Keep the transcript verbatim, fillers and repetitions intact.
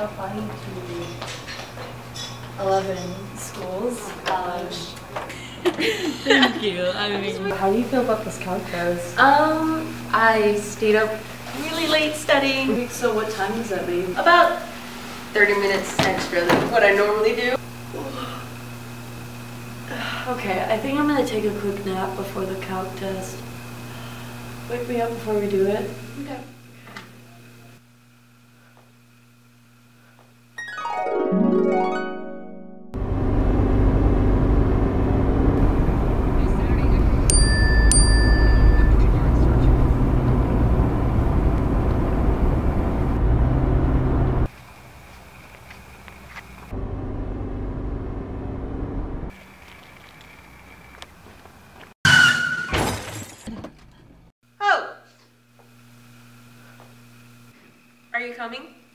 applying to eleven schools. College. Thank you. I mean, how do you feel about this calc test? Um, I stayed up really late studying. So what time does that leave? About thirty minutes extra than what I normally do. Okay, I think I'm gonna take a quick nap before the calc test. Wake me up before we do it. Okay. Oh! Are you coming?